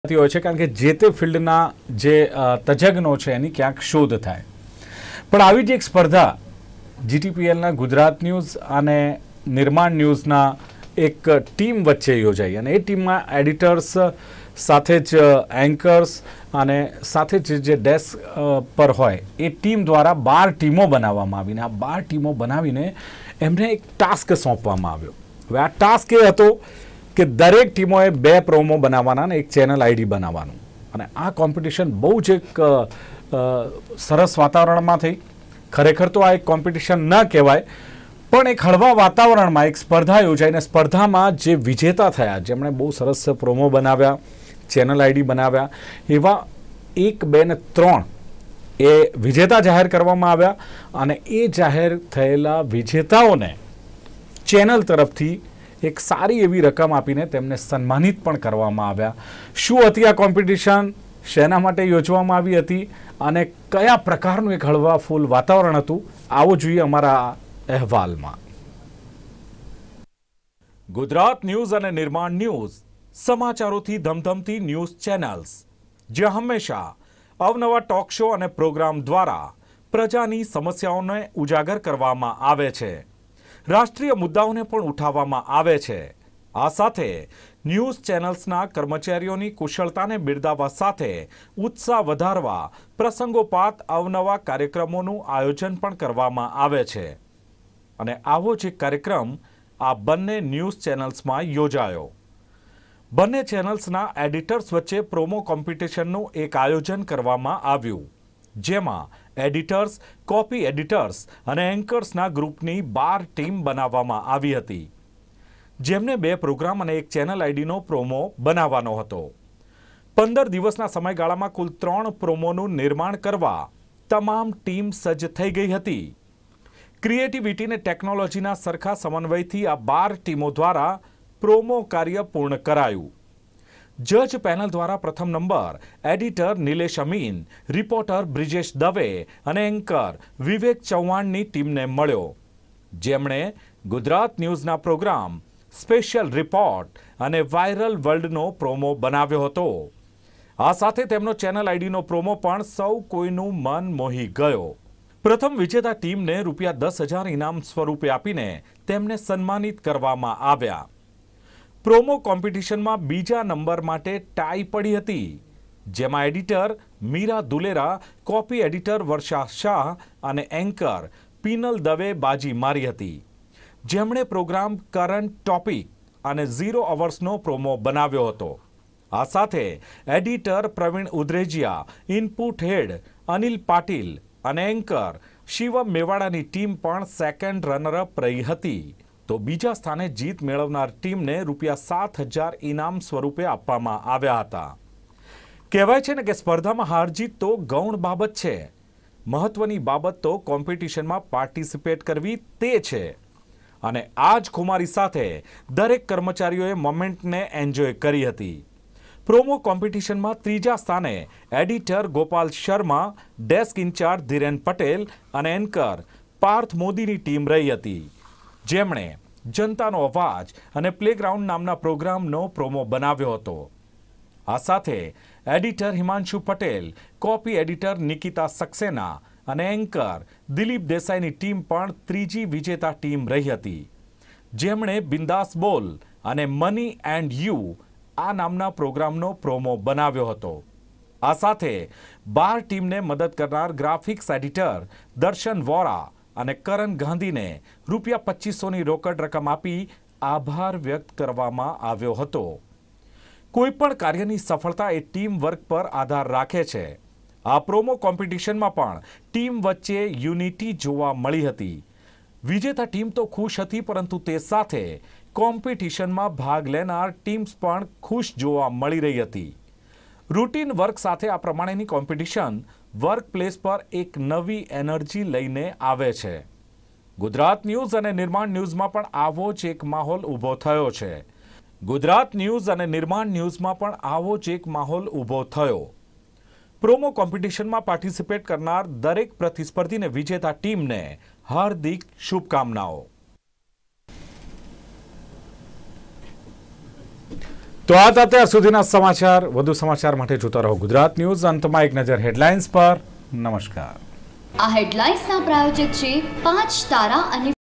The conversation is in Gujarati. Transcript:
હોય છે કારણ કે જે તે ફિલ્ડના જે તજજ્ઞો છે એની ક્યાંક શોધ થાય. પણ આવી જ એક સ્પર્ધા જીટીપીએલના ગુજરાત ન્યૂઝ અને નિર્માણ ન્યૂઝના એક ટીમ વચ્ચે યોજાઈ અને એ ટીમમાં એડિટર્સ સાથે જ એન્કર્સ અને સાથે જ જે ડેસ્ક પર હોય એ ટીમ દ્વારા 12 ટીમો બનાવવામાં આવીને આ 12 ટીમો બનાવીને એમને એક ટાસ્ક સોંપવામાં આવ્યો. હવે આ ટાસ્ક એ હતો કે દરેક ટીમોએ 2 પ્રોમો બનાવવાના અને એક ચેનલ આઈડી બનાવવાનું અને આ કોમ્પિટિશન બહુ જ એક સરસ વાતાવરણમાં થઈ. ખરેખર તો આ એક કોમ્પિટિશન ન કહેવાય પણ એક હળવા વાતાવરણમાં એક સ્પર્ધા યોજાઈને સ્પર્ધામાં જે વિજેતા થયા જેમણે બહુ સરસ પ્રોમો બનાવ્યા, ચેનલ આઈડી બનાવ્યા, એવા 1, 2 અને 3 એ વિજેતા જાહેર કરવામાં આવ્યા અને એ જાહેર થયેલા વિજેતાઓને ચેનલ તરફથી એક સારી એવી રકમ આપીને તેમને સન્માનિત પણ કરવામાં આવ્યા. શું હતી આ કોમ્પિટિશન, શેના માટે યોજવામાં આવી હતી અને કયા પ્રકારનું એક હળવા ફૂલ વાતાવરણ હતું, આવો જોઈએ અમારા અહેવાલમાં. ગુજરાત ન્યૂઝ અને નિર્માણ ન્યૂઝ સમાચારોથી ધમધમતી ન્યૂઝ ચેનલ્સ, જ્યાં હંમેશા અવનવા ટોક શો અને પ્રોગ્રામ દ્વારા પ્રજાની સમસ્યાઓને ઉજાગર કરવામાં આવે છે. રાષ્ટ્રીય મુદ્દાઓને પણ ઉઠાવવામાં આવે છે. આ સાથે ન્યૂઝ ચેનલ્સના કર્મચારીઓની કુશળતાને બિરદાવવા સાથે ઉત્સાહ વધારવા પ્રસંગોપાત અવનવા કાર્યક્રમોનું આયોજન પણ કરવામાં આવે છે. અને આવો જ એક કાર્યક્રમ આ બંને ન્યૂઝ ચેનલ્સમાં યોજાયો. બંને ચેનલ્સના એડિટર્સ વચ્ચે પ્રોમો કોમ્પિટિશનનું એક આયોજન કરવામાં આવ્યું, જેમાં એડિટર્સ, કોપી એડિટર્સ અને એન્કર્સના ગ્રુપની 12 ટીમ બનાવવામાં આવી હતી, જેમને 2 પ્રોગ્રામ અને એક ચેનલ આઈડીનો પ્રોમો બનાવવાનો હતો. 15 દિવસના સમયગાળામાં કુલ 3 પ્રોમોનું નિર્માણ કરવા તમામ ટીમ સજ્જ થઈ ગઈ હતી. ક્રિએટિવિટી અને ટેકનોલોજીના સરખા સમન્વયથી આ 12 ટીમો દ્વારા પ્રોમો કાર્ય પૂર્ણ કરાયું. જજ પેનલ દ્વારા પ્રથમ number editor Nilesh Amin, reporter Brijesh Dave અને એન્કર વિવેક ચૌહાણની ટીમને મળ્યો, જેમણે ગુજરાત ન્યૂઝના પ્રોગ્રામ સ્પેશિયલ રિપોર્ટ અને વાયરલ વર્લ્ડનો પ્રોમો બનાવ્યો હતો. આ સાથે તેમનો ચેનલ આઈડીનો પ્રોમો પણ સૌ કોઈનું મન મોહી ગયો. પ્રથમ વિજેતા ટીમને ₹10,000 ઇનામ સ્વરૂપે આપીને તેમને સન્માનિત કરવામાં આવ્યા. પ્રોમો કોમ્પિટિશનમાં બીજા નંબર માટે ટાઈ પડી હતી, જેમાં editor Meera Dulera, copy editor Varsha Shah અને એન્કર પીનલ દવે બાજી મારી હતી, જેમણે પ્રોગ્રામ કરંટ ટોપિક અને 0 અવર્સનો પ્રોમો બનાવ્યો હતો. આ સાથે editor Pravin Udrejiya, input head Anil Patil અને એન્કર શિવમ મેવાડાની ટીમ પણ સેકન્ડ રનરઅપ રહી હતી. તો બીજા સ્થાને જીત મેળવનાર ટીમને ₹7,000 ઇનામ સ્વરૂપે આપવામાં આવ્યા હતા. કહેવાય છે ને કે સ્પર્ધામાં હાર જીત તો ગૌણ બાબત છે, મહત્વની બાબત તો કોમ્પિટિશનમાં પાર્ટિસિપેટ કરવી તે છે. અને આ જ ખુમારી સાથે દરેક કર્મચારીઓએ મોમેન્ટને એન્જોય કરી હતી. પ્રોમો કોમ્પિટિશનમાં ત્રીજા સ્થાને editor Gopal Sharma, desk in-charge Dhiren Patel અને એન્કર પાર્થ મોદીની ટીમ રહી હતી, જેમણે જનતાનો અવાજ અને પ્લેગ્રાઉન્ડ નામના પ્રોગ્રામનો પ્રોમો બનાવ્યો હતો. આ સાથે editor Himanshu Patel, copy editor Nikita Saxena અને એન્કર દિલીપ દેસાઈની ટીમ પણ ત્રીજી વિજેતા ટીમ રહી હતી, જેમણે બિંદાસ બોલ અને મની એન્ડ યુ આ નામના પ્રોગ્રામનો પ્રોમો બનાવ્યો હતો. આ સાથે 12 ટીમને મદદ કરનાર ગ્રાફિક્સ એડિટર દર્શન વોરા અને કરણ ગાંધીને ₹2,500ની રોકડ રકમ આપી આભાર વ્યક્ત કરવામાં આવ્યો હતો. કોઈપણ કાર્યની સફળતા એ ટીમ વર્ક પર આધાર રાખે છે. આ પ્રોમો કોમ્પિટિશનમાં પણ ટીમ વચ્ચે યુનિટી જોવા મળી હતી. વિજેતા ટીમ તો ખુશ હતી, પરંતુ તે સાથે કોમ્પિટિશનમાં ભાગ લેનાર ટીમ્સ પણ ખુશ જોવા મળી રહી હતી. રૂટીન વર્ક સાથે આ પ્રમાણેની કોમ્પિટિશન વર્ક પ્લેસ પર એક નવી એનર્જી લઈને આવે છે. ગુજરાત ન્યૂઝ અને નિર્માણ ન્યૂઝમાં પણ આવો જ એક માહોલ ઊભો થયો છે. ગુજરાત ન્યૂઝ અને નિર્માણ ન્યૂઝમાં પણ આવો જ એક માહોલ ઊભો થયો. પ્રોમો કોમ્પિટિશનમાં પાર્ટિસિપેટ કરનાર દરેક પ્રતિસ્પર્ધીને વિજેતા ટીમને હાર્દિક શુભકામનાઓ. તો આ હતા અત્યાર સુધીના સમાચાર. વધુ સમાચાર માટે જોતા રહો ગુજરાત ન્યૂઝ. અંતમાં એક નજર હેડલાઇન્સ પર. નમસ્કાર. આ હેડલાઇન્સના પ્રાયોજક છે 5 તારા અને